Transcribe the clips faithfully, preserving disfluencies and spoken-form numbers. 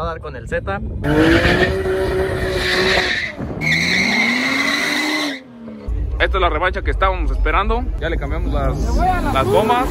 a dar con el Z. Esta es la revancha que estábamos esperando. Ya le cambiamos las, las gomas.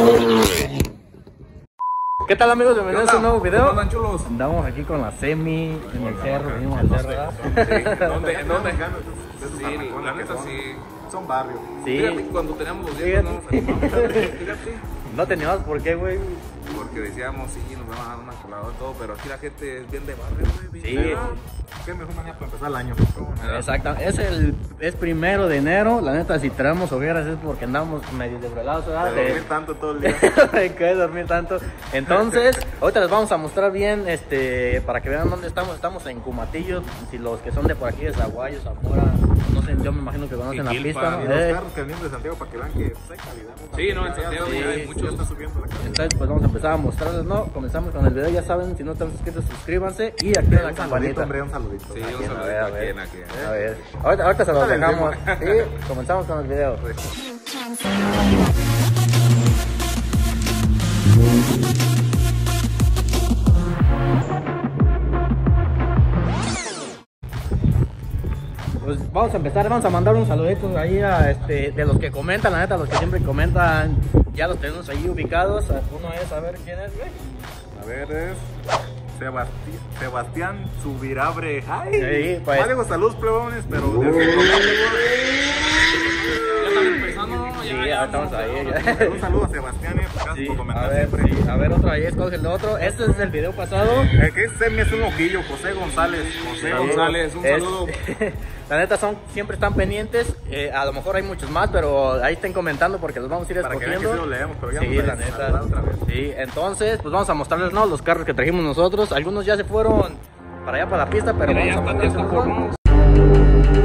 ¿Qué tal, amigos? Bienvenidos a un nuevo video. ¿Cómo andan, chulos? Andamos aquí con la semi en el cerro, venimos al cerro, ¿verdad? ¿Dónde? ¿En dónde? Sí, la neta sí. Son barrios. Sí. Fíjate que cuando teníamos los dientes no nos animamos. Fíjate. No teníamos por qué, güey. Porque decíamos, sí, nos van a dar una colada y todo, pero aquí la gente es bien de barrio, güey. Sí. Qué mejor manera para empezar el año. Exacto, es el es primero de enero. La neta, si traemos hogueras es porque andamos medio desvelados, ¿verdad? De dormir tanto todo el día. Que dormir tanto. Entonces, ahorita les vamos a mostrar bien, este, para que vean dónde estamos. Estamos en Cumatillo. Si los que son de por aquí, de Zaguayo, Zamora, no sé, yo me imagino que conocen la pista, Y ¿no? los Eh, carros que vienen de Santiago para que vean que pues, hay calidad. ¿No? Sí, no, en Santiago sí, ya hay sí, muchos. Ya está subiendo la calidad. Entonces, pues vamos a empezar a mostrarles, ¿no? Comenzamos con el video, ya saben, si no están suscritos, suscríbanse y activen la Un saludito, campanita. hombre, un saludito. Sí, A un ver, saludito a ver, a aquí ver. en aquí. A ver, ahorita, ahorita se los Ahorita les dejamos. Y comenzamos con el video. Pues vamos a empezar, vamos a mandar un saludito ahí a este, de los que comentan, la neta, los que siempre comentan, ya los tenemos ahí ubicados. Uno es, a ver quién es, güey. A ver, es Sebastián, Sebastián Subirabre. Ay, Sí, pues. no digo salud, plebones, pero Ya están empezando, ¿no? Sí, Ya, ya estamos ahí. de- un saludo a Sebastián, eh, gracias Sí, por a comentar ver, siempre. sí, a ver, otro ahí, escoge el otro. Este es del video pasado. El que se me es un ojillo, José González. José Sí. González. González, un Es- saludo. La neta, son, siempre están pendientes. Eh, a lo mejor hay muchos más, pero ahí estén comentando porque los vamos a ir Para que vean que escogiendo. sí lo leemos, pero ya Sí, nos la habéis neta. saludado otra vez. Sí, entonces, pues vamos a mostrarles, ¿no? Los carros que trajimos nosotros. Algunos ya se fueron para allá, para la pista, pero Mira, ya vamos a están, ya mostrarles están un poco. formados.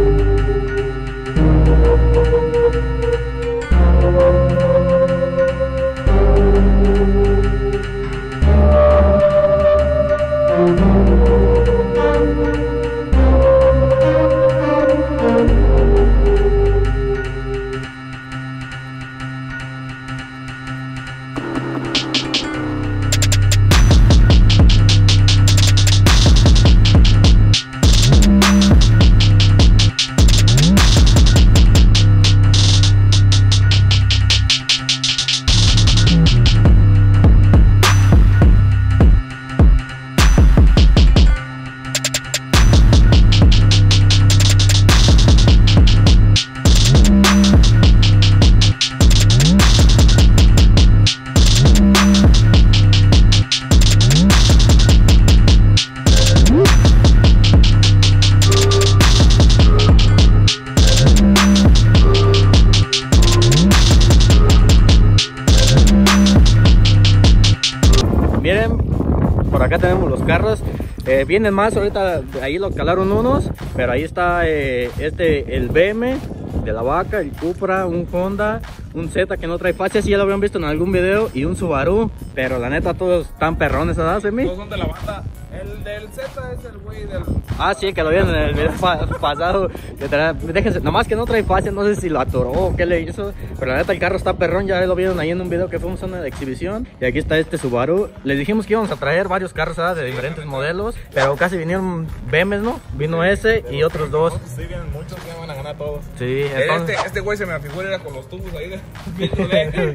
Miren, por acá tenemos los carros. Eh, vienen más, ahorita ahí lo calaron unos, pero ahí está eh, este, el B M de la vaca, el Cupra, un Honda, un Z que no trae fascia, si ya lo habían visto en algún video, y un Subaru, pero la neta todos están perrones, ¿verdad, Semi? Todos son de la banda. El del Z es el güey del... Ah, sí, que lo vieron en el video pa pasado. Que trae, déjense, nomás que no trae fascia, no sé si lo atoró o qué le hizo. Pero la neta el carro está perrón, ya lo vieron ahí en un video que fuimos a una exhibición. Y aquí está este Subaru. Les dijimos que íbamos a traer varios carros, ¿verdad? De diferentes modelos, pero casi vinieron B M Ws, ¿no? Vino ese y otros dos. Sí, vienen muchos que van a ganar todos. Sí, entonces... Este, este güey se me afigura era con los tubos ahí de... viéndole.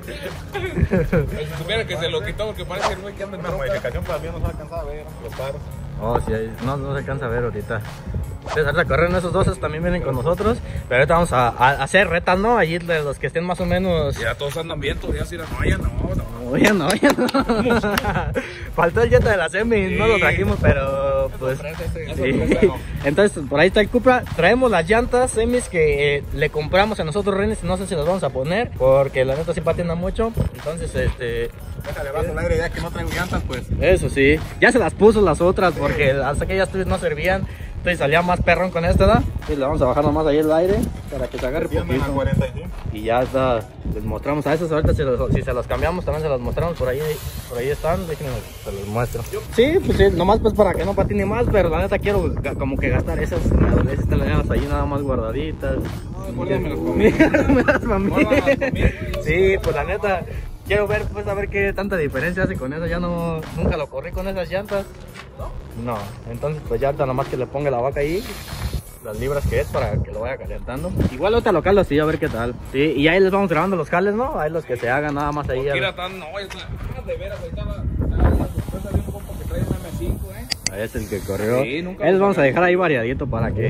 Si supiera que se lo quitó porque parece el güey que anda en Una troca. modificación para mí no se alcanza a ver los paros. Oh, sí, ahí- no, no se alcanza a ver ahorita. Entonces ahorita corren esos dos, esos también vienen con nosotros. Pero ahorita vamos a, a hacer retas, ¿no? Allí de los que estén más o menos... Ya todos andan bien, todavía sí, no, ya no, no. Oye, no, oye, no. Faltó el Jetta de la Semi, Sí. no lo trajimos, pero pues... Ese- Sí. ese no. Entonces por ahí está el Cupra. Traemos las llantas semis que eh, le compramos a nosotros, Renes. No sé si las vamos a poner porque la neta sí patina mucho. Entonces, este... Déjale bajo el aire ya que no traigo llantas, pues. Eso sí, ya se las puso las otras porque hasta que ellas no servían. Entonces salía más perrón con esta, ¿verdad? Y le vamos a bajar nomás ahí el aire para que se agarre Sí, andan a poquito. cuarenta y cinco. Y ya está, les mostramos a esos. Ahorita si, los- si se los cambiamos también se los mostramos. Por ahí, por ahí están, déjenme, se los muestro. Sí, pues sí, nomás pues para que no patine más. Pero la neta quiero ga- como que gastar esas. Esas telegramas ahí nada más guardaditas. guárdamelas pa' mí. Guárdamelas pa' mí. Guárdamelas pa' mí. Sí, pues la neta quiero ver, pues a ver qué tanta diferencia hace con eso. Ya no, nunca lo corrí con esas llantas. No, entonces pues ya ahorita nomás que le ponga la vaca ahí, las libras que es para que lo vaya calentando. Igual ahorita local así, a ver qué tal. Sí, y ahí les vamos grabando los jales, ¿no? Ahí los que se hagan nada más ahí. Mira, tan, no, es la, de veras, ahí estaba la sorpresa de un compa que trae una M cinco, ¿eh? Ahí es el que corrió. Sí, nunca ahí les vamos a dejar ahí variadito para que...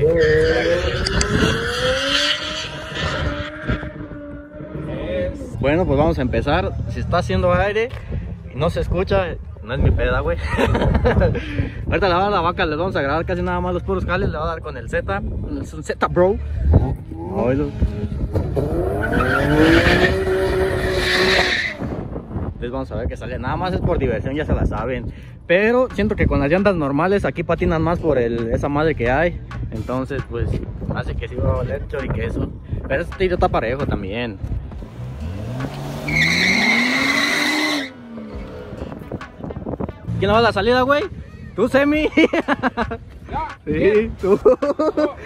Es... Bueno, pues vamos a empezar. Si está haciendo aire y no se escucha, no es mi peda, güey. Ahorita le va a dar la vaca, les vamos a grabar casi nada más los puros jales. Le va a dar con el Z, es un Z Bro. Oílo. Les vamos a ver que sale, nada más es por diversión, ya se la saben. Pero siento que con las llantas normales aquí patinan más por el, esa madre que hay. Entonces pues hace que sí va a valer chor y queso. Pero este tiro está parejo también. ¿Quién le va a la salida, güey? ¿Tú, Semi? Ya, sí, bien. tú. Oh.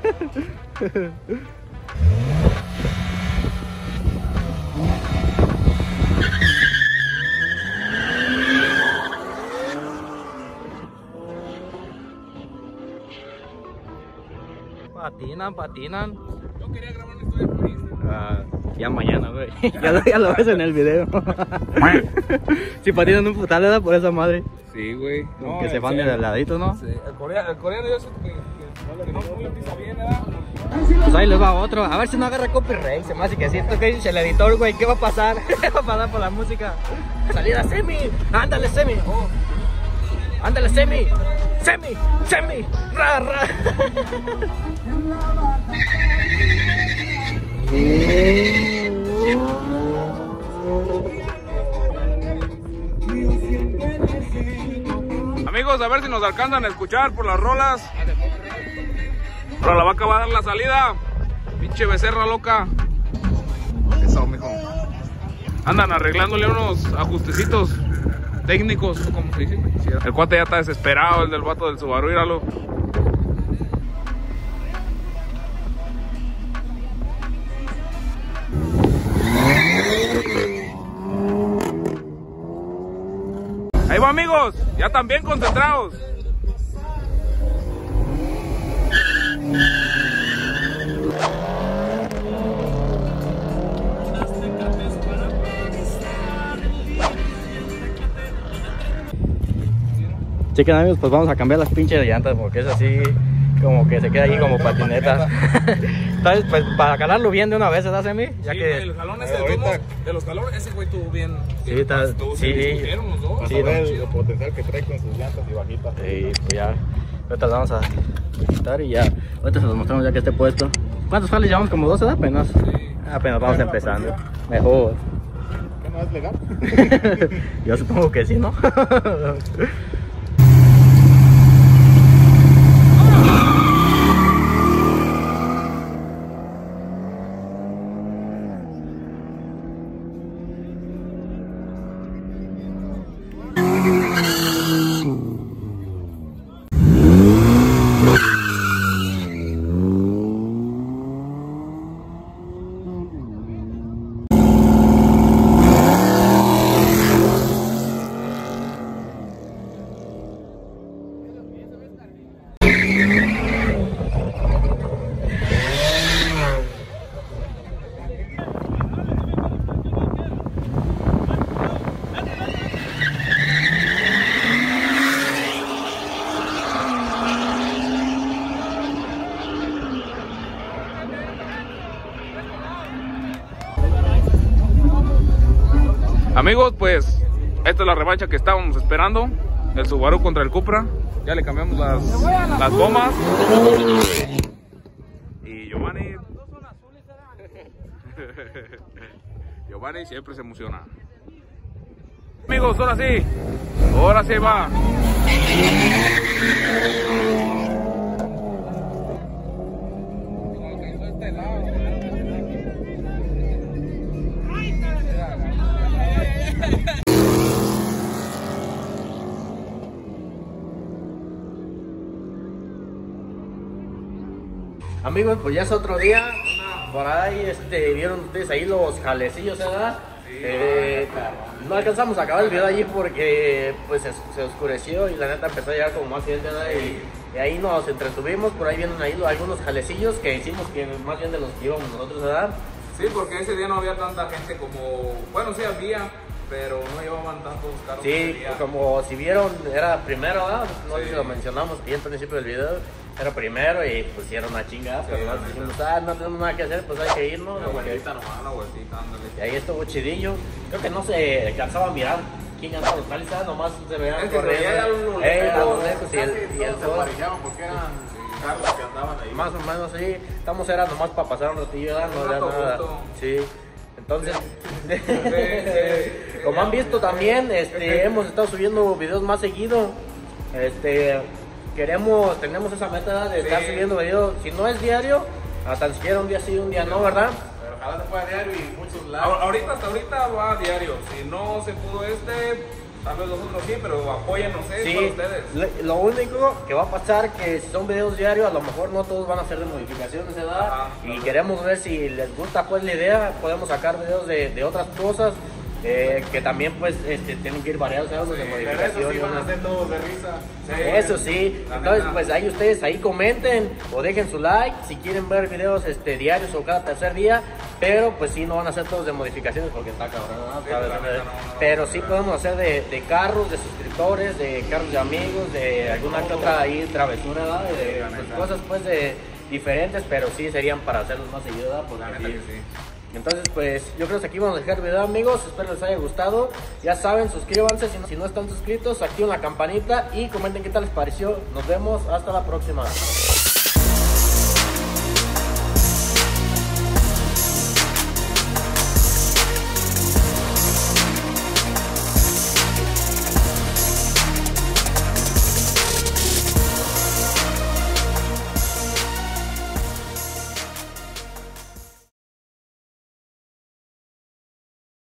Patinan, patinan. Yo quería grabar una historia por Instagram. Ah, ya mañana, güey. ya, lo, ya lo ves en el video. Si patinan un putal, le da por esa madre. Sí, güey. No, que se van de ladito, ¿no? Sí. El coreano, el coreano yo sé que, que, que no monetiza bien, ¿verdad? Pues ahí les va otro. A ver si no agarra copyright. Se me hace que siento que dice el editor, güey. ¿Qué va a pasar? ¿Qué va a pasar por la música? Salida, Semi. Ándale, Semi. Oh. Ándale, Semi. Semi. Semi. Ra, ra. Amigos, a ver si nos alcanzan a escuchar por las rolas. Pero la vaca va a dar la salida. Pinche becerra loca. Eso, mijo. Andan arreglándole unos ajustecitos técnicos, ¿cómo se dice? El cuate ya está desesperado, el del vato del Subaru, míralo. Ahí va, amigos, ya están bien concentrados. Chequen, amigos, pues vamos a cambiar las pinches llantas porque es así como que se queda ahí como patineta. Entonces, pues para calarlo bien de una vez, ¿verdad, Semi? Ya Sí, que el jalón ese, Eh, de, ahorita- todos modos, de los jalones, ese güey tuvo bien. Sí, está- estuvo- sí. se discutieron los dos. Vas Sí, a ver no. el potencial que trae con sus llantas y bajitas. sí, pues ya, ahorita lo vamos a quitar y ya, ahorita se los mostramos ya que esté puesto. ¿Cuántos jales llevamos? Como dos, ¿verdad? Apenas. Apenas vamos empezando. Mejor. ¿Qué no es legal? Yo supongo que sí, ¿no? Amigos, pues esta es la revancha que estábamos esperando. El Subaru contra el Cupra. Ya le cambiamos las, las gomas. Y Giovanni Giovanni siempre se emociona. Amigos, ahora sí. Ahora sí va. Amigos, pues ya es otro día. Por ahí este, vieron ustedes ahí los jalecillos, ¿verdad? Eh, no alcanzamos a acabar el video allí porque pues se, se oscureció y la neta empezó a llegar como más gente, ¿verdad? Y, y ahí nos entretuvimos. Por ahí vienen ahí algunos jalecillos que hicimos, que más bien de los que íbamos nosotros, ¿verdad? Sí, porque ese día no había tanta gente como, bueno, sí había, pero no llevaban tantos carros. Sí, pues como si vieron, era primero, ¿verdad? No sé Sí. si lo mencionamos bien al principio del video, era primero y pues era una chingada, pero Sí, nosotros la dijimos, ah, no tenemos nada que hacer, pues hay que irnos. Una porque- vueltita nomás, una vueltita, ándale. Y ahí estuvo chidillo, creo que no se alcanzaba a mirar quién andaba localizado, nomás se veía Es que se veía ya los Ey, lejos, los lejos y el, y el se sol. apareaban porque eran carros que andaban ahí. Más o menos sí, estamos era nomás para pasar un ratillo, ¿verdad? No Un era rato nada. justo. Sí, entonces, sí. como han visto también, este, hemos estado subiendo videos más seguido. Este, queremos, tenemos esa meta de estar Sí. subiendo videos, si no es diario, hasta siquiera un día sí, un día no, ¿verdad? Pero ojalá se pueda diario y muchos likes. A- Ahorita, hasta ahorita va a diario. Si no se pudo este, tal vez los otros sí, pero apóyennos, eh, Sí, para ustedes. le- lo único que va a pasar que si son videos diarios, a lo mejor no todos van a ser de modificaciones, ¿verdad? Ajá, y claro. queremos ver si les gusta pues la idea, podemos sacar videos de, de otras cosas, eh, que también pues este, tienen que ir variados, ¿sabes? De Pero eso modificaciones. sí van a ser todos de risa. Sí. Eso sí, La entonces neta. pues ahí ustedes ahí comenten o dejen su like si quieren ver videos este, diarios o cada tercer día, pero pues sí no van a ser todos de modificaciones porque está cabrón, ¿no? Sí, ¿Sabes? la neta, no, no, Pero no, sí no. podemos hacer de, de carros, de suscriptores, de carros de amigos, de alguna que otra ahí travesura, ¿verdad? De, Sí, la pues, neta. cosas pues de diferentes, pero sí serían para hacerlos más seguido, ¿verdad? Porque La neta sí. que sí. Entonces, pues yo creo que aquí vamos a dejar el video, amigos. Espero les haya gustado. Ya saben, suscríbanse si no, si no están suscritos, activen la campanita y comenten qué tal les pareció. Nos vemos, hasta la próxima.